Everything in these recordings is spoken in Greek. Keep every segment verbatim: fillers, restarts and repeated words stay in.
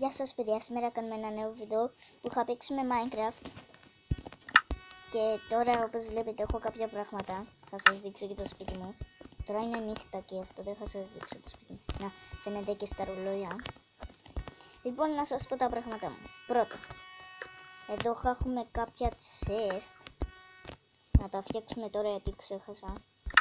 Γεια σας παιδιά, σήμερα κάνουμε ένα νέο βίντεο που είχα παίξει με Minecraft. Και τώρα όπως βλέπετε έχω κάποια πράγματα. Θα σας δείξω και το σπίτι μου. Τώρα είναι νύχτα και αυτό δεν θα σας δείξω το σπίτι μου. Να φαίνεται και στα ρολόγια. Λοιπόν, να σας πω τα πράγματα μου. Πρώτο, εδώ θα έχουμε κάποια chest. Να τα φτιάξουμε τώρα γιατί ξέχασα.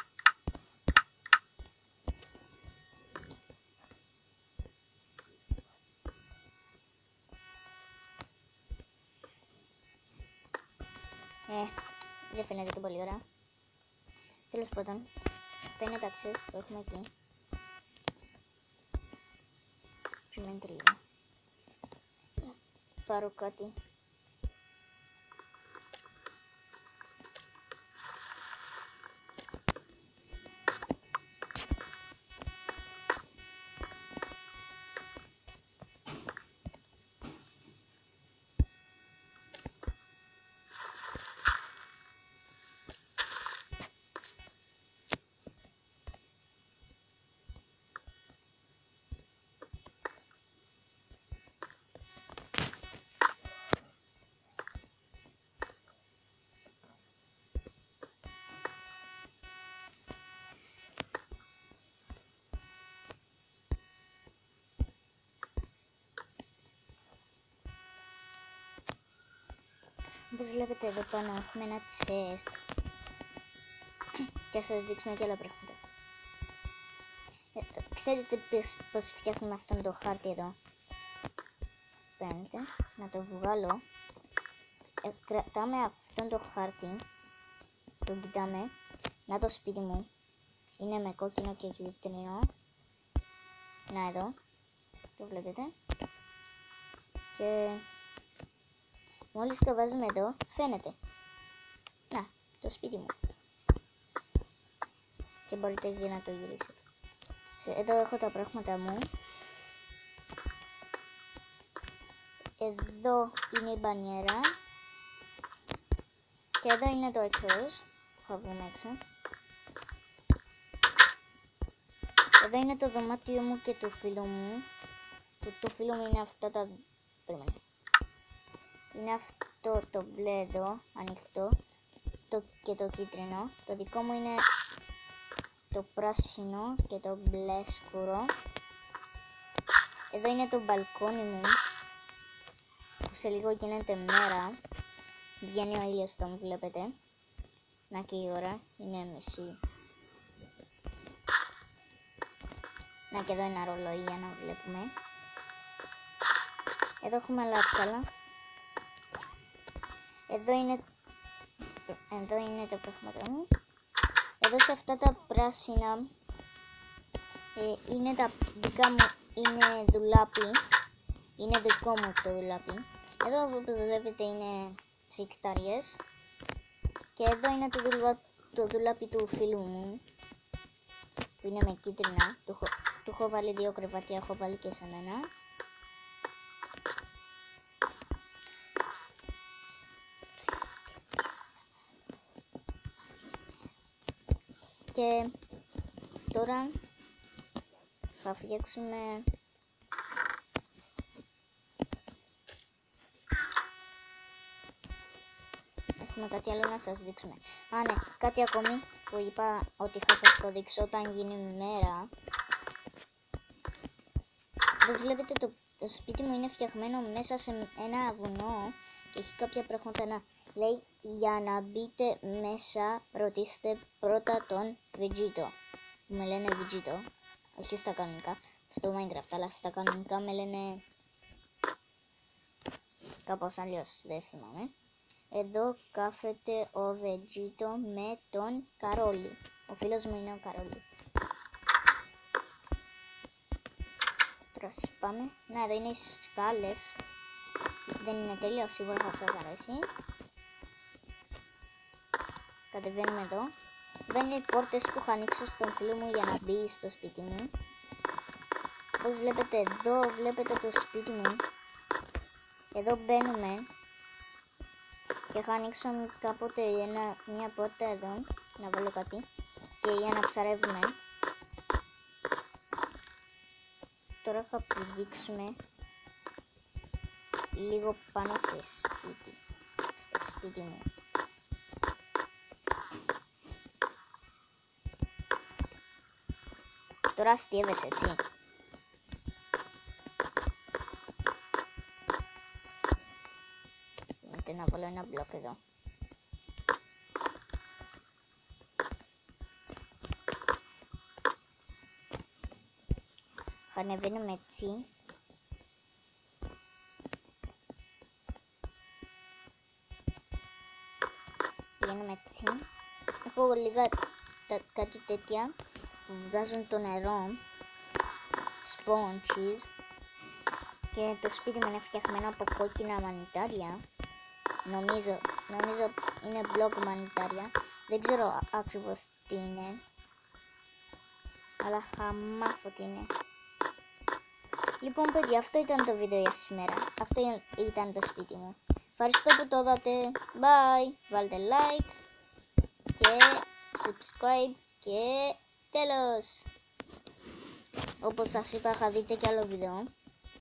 Ε, δεν φαίνεται και πολύ ωραία. Τέλος πάντων, αυτά είναι τα chest που έχουμε εκεί. Περιμένετε λίγο. Πάρω κάτι. Όπως βλέπετε εδώ πάνω έχουμε ένα chest και θα σας δείξουμε και άλλα πράγματα. Ε, ξέρετε πώς, πώς φτιάχνουμε αυτόν το χάρτη εδώ? Φαίνεται, να το βγάλω. Ε, κρατάμε αυτόν το χάρτη, το κοιτάμε. Να το σπίτι μου είναι με κόκκινο και κίτρινο. Να εδώ, το βλέπετε. Και μόλις το βάζουμε εδώ, φαίνεται. Να, το σπίτι μου. Και μπορείτε και να το γυρίσετε. Εδώ έχω τα πράγματα μου. Εδώ είναι η μπανιέρα. Και εδώ είναι το εξώς. Που θα βγούμε έξω. Εδώ είναι το δωμάτιο μου και του φίλου μου. Το, το φίλου μου είναι αυτά τα... Περίμενε. Είναι αυτό το μπλε εδώ, ανοιχτό. Το, και το κίτρινο. Το δικό μου είναι το πράσινο και το μπλε σκούρο. Εδώ είναι το μπαλκόνι μου. Που σε λίγο γίνεται μέρα. Βγαίνει ο ήλιος, τον βλέπετε. Να και η ώρα είναι μισή. Να και εδώ ένα ρολόι για να βλέπουμε. Εδώ έχουμε λάπταλα. Εδώ είναι, εδώ είναι τα πράγματα μου. Εδώ σε αυτά τα πράσινα ε, είναι τα δικά μου, είναι δουλάπι. Είναι δικό μου το δουλάπι. Εδώ όπως βλέπετε είναι ψυκτάριες. Και εδώ είναι το, δουλα, το δουλάπι του φίλου μου. Που είναι με κίτρινα. Του, του έχω βάλει δύο κρεβάτια, έχω βάλει και σε μένα. Και τώρα θα φτιάξουμε έχουμε κάτι άλλο να σας δείξουμε. Α, ναι, κάτι ακόμη που είπα ότι θα σας το δείξω όταν γίνει μέρα. Όπως βλέπετε το, το σπίτι μου είναι φτιαγμένο μέσα σε ένα βουνό και έχει κάποια πράγματα να λέει για να μπείτε μέσα ρωτήστε πρώτα τον Vegito. Με λένε Vegito, όχι στα κανονικά, στο Minecraft, αλλά στα κανονικά με λένε κάπως αλλιώς, δεν θυμάμαι. Εδώ κάθεται ο Vegito με τον Καρόλι. Ο φίλος μου είναι ο Καρόλι. Τώρα πάμε. Να, εδώ είναι οι σκάλες. Δεν είναι τέλειο, σίγουρα θα σας αρέσει. Κατεβαίνουμε εδώ. Εδώ είναι οι πόρτες που θα ανοίξω στον φίλο μου για να μπει στο σπίτι μου. Όπως βλέπετε εδώ, βλέπετε το σπίτι μου. Εδώ μπαίνουμε. Και θα ανοίξω κάποτε ένα, μια πόρτα εδώ. Να βάλω κάτι. Και για να ψαρεύουμε. Τώρα θα πηδήξουμε λίγο πάνω σε σπίτι. Στο σπίτι μου. Τώρα αστείευεσαι, έτσι. Πρέπει να βάλω ένα μπλοκ εδώ. Ανεβαίνουμε έτσι. Πηγαίνουμε έτσι. Έχω λίγα τα, κάτι τέτοια που βγάζουν το νερό. Sponges. Και το σπίτι μου είναι φτιαχμένο από κόκκινα μανιτάρια. Νομίζω, νομίζω είναι block μανιτάρια. Δεν ξέρω ακριβώς τι είναι. Αλλά θα μάθω τι είναι. Λοιπόν παιδιά, αυτό ήταν το βίντεο για σήμερα. Αυτό ήταν το σπίτι μου. Ευχαριστώ που το δατε. Bye. Βάλτε like και subscribe και τέλος. Όπως σας είπα, θα δείτε και άλλο βίντεο.